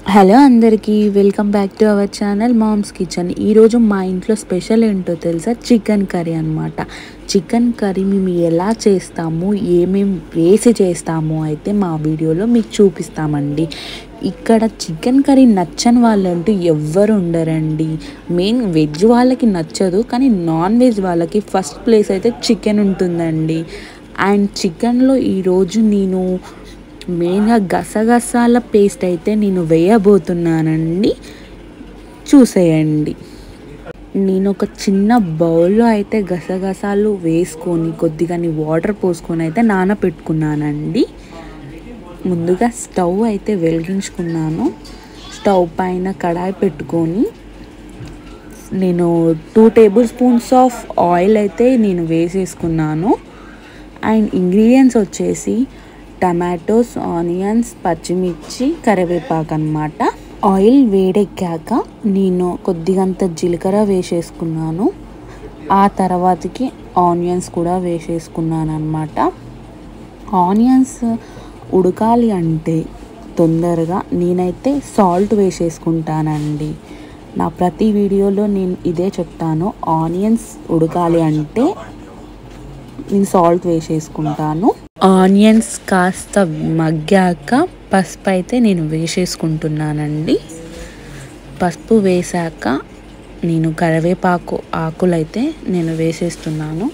Hello అందరికీ welcome back to our channel mom's kitchen. ఈరోజు మా ఇంట్లో స్పెషల్ ఏంటో తెలుసా? చికెన్ కర్రీ అనమాట. చికెన్ కర్రీ మేము ఎలా చేస్తాము, ఏమేమి వేసి చేస్తాము అయితే మా వీడియోలో మీకు చూపిస్తామండి. ఇక్కడ చికెన్ కర్రీ నచ్చని వాళ్ళంటూ ఎవ్వరు ఉండరండి. మెయిన్ వెజ్ వాళ్ళకి నచ్చదు, కానీ నాన్ వెజ్ వాళ్ళకి ఫస్ట్ ప్లేస్ అయితే చికెన్ ఉంటుందండి. అండ్ చికెన్లో ఈరోజు నేను మెయిన్గా గసగసాల పేస్ట్ అయితే నేను వేయబోతున్నానండి. చూసేయండి. నేను ఒక చిన్న బౌల్లో అయితే గసగసాలు వేసుకొని కొద్దిగా వాటర్ పోసుకొని అయితే నానబెట్టుకున్నానండి. ముందుగా స్టవ్ అయితే వెలిగించుకున్నాను. స్టవ్ పైన కడాయి పెట్టుకొని నేను 2 టేబుల్ స్పూన్స్ ఆఫ్ ఆయిల్ అయితే నేను వేసేసుకున్నాను. అండ్ ఇంగ్రీడియంట్స్ వచ్చేసి టమాటోస్, ఆనియన్స్, పచ్చిమిర్చి, కరివేపాకు అన్నమాట. ఆయిల్ వేడెక్కాక నేను కొద్దిగంత జీలకర్ర వేసేసుకున్నాను. ఆ తర్వాతకి ఆనియన్స్ కూడా వేసేసుకున్నాను అన్నమాట. ఆనియన్స్ ఉడకాలి అంటే తొందరగా నేనైతే సాల్ట్ వేసేసుకుంటానండి. నా ప్రతి వీడియోలో నేను ఇదే చెప్తాను, ఆనియన్స్ ఉడకాలి అంటే నేను సాల్ట్ వేసేసుకుంటాను. ఆనియన్స్ కాస్త మగ్గాక పసుపు అయితే నేను వేసేసుకుంటున్నానండి. పసుపు వేసాక నేను కరివేపాకు ఆకులైతే నేను వేసేస్తున్నాను.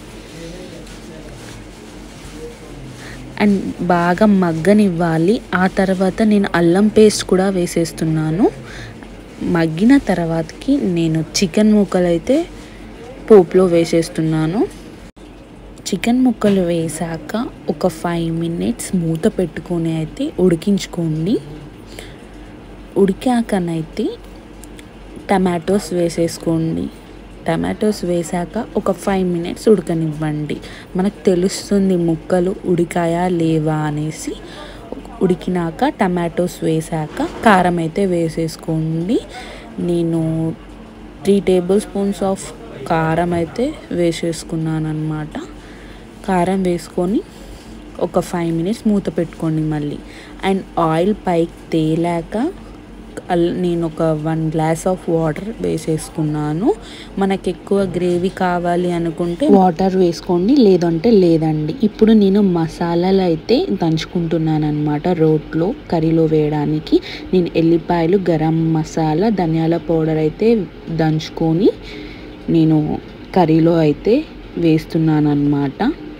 అండ్ బాగా మగ్గనివ్వాలి. ఆ తర్వాత నేను అల్లం పేస్ట్ కూడా వేసేస్తున్నాను. మగ్గిన తర్వాతకి నేను చికెన్ ముక్కలు అయితే పోపులో వేసేస్తున్నాను. చికెన్ ముక్కలు వేసాక ఒక 5 మినిట్స్ మూత పెట్టుకొని అయితే ఉడికించుకోండి. ఉడికాకనైతే టమాటోస్ వేసేసుకోండి. టమాటోస్ వేసాక ఒక 5 మినిట్స్ ఉడకనివ్వండి. మనకు తెలుస్తుంది ముక్కలు ఉడికాయా లేవా అనేసి. ఉడికినాక టమాటోస్ వేసాక కారం అయితే వేసేసుకోండి. నేను 3 టేబుల్ స్పూన్స్ ఆఫ్ కారం అయితే వేసేసుకున్నాను అన్నమాట. కారం వేసుకొని ఒక 5 మినిట్స్ మూత పెట్టుకోండి మళ్ళీ. అండ్ ఆయిల్ పైకి తేలాక నేను ఒక 1 గ్లాస్ ఆఫ్ వాటర్ వేసేసుకున్నాను. మనకు ఎక్కువ గ్రేవీ కావాలి అనుకుంటే వాటర్ వేసుకోండి, లేదంటే లేదండి. ఇప్పుడు నేను మసాలాలు అయితే దంచుకుంటున్నాను అనమాట. రోట్లో కర్రీలో వేయడానికి నేను ఎల్లిపాయలు, గరం మసాలా, ధనియాల పౌడర్ అయితే దంచుకొని నేను కర్రీలో అయితే వేస్తున్నాను అన్నమాట.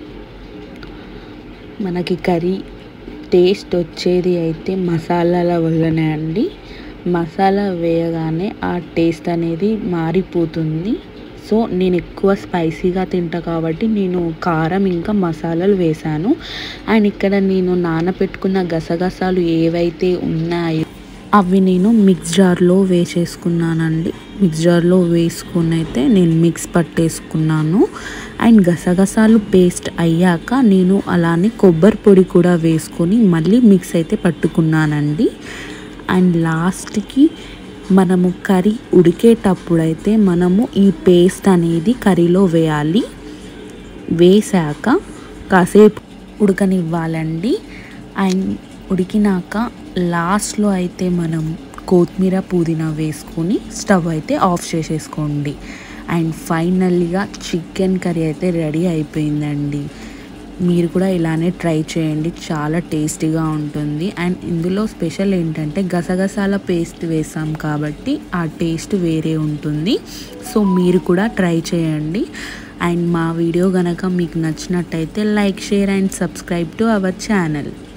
మనకి కర్రీ టేస్ట్ వచ్చేది అయితే మసాలాల వల్లనే అండి. మసాలా వేయగానే ఆ టేస్ట్ అనేది మారిపోతుంది. సో నేను ఎక్కువ స్పైసీగా తింటా కాబట్టి నేను కారం ఇంకా మసాలాలు వేసాను. అండ్ ఇక్కడ నేను నానబెట్టుకున్న గసగసాలు ఏవైతే ఉన్నాయో అవి నేను మిక్స్ జార్లో వేసేసుకున్నానండి. మిక్స్ జార్లో వేసుకొని అయితే నేను మిక్స్ పట్టేసుకున్నాను. అండ్ గసగసాలు పేస్ట్ అయ్యాక నేను అలానే కొబ్బరి పొడి కూడా వేసుకొని మళ్ళీ మిక్స్ అయితే పట్టుకున్నానండి. అండ్ లాస్ట్కి మనము కర్రీ ఉడికేటప్పుడైతే మనము ఈ పేస్ట్ అనేది కర్రీలో వేయాలి. వేసాక కాసేపు ఉడకనివ్వాలండి. అండ్ ఉడికినాక లాస్ట్లో అయితే మనం కొత్తిమీర, పుదీనా వేసుకొని స్టవ్ అయితే ఆఫ్ చేసేసుకోండి. అండ్ ఫైనల్గా చికెన్ కర్రీ అయితే రెడీ అయిపోయిందండి. మీరు కూడా ఇలానే ట్రై చేయండి, చాలా టేస్టీగా ఉంటుంది. అండ్ ఇందులో స్పెషల్ ఏంటంటే గసగసాల పేస్ట్ వేసాం కాబట్టి ఆ టేస్ట్ వేరే ఉంటుంది. సో మీరు కూడా ట్రై చేయండి. అండ్ మా వీడియో కనుక మీకు నచ్చినట్టయితే like, share and subscribe to our channel.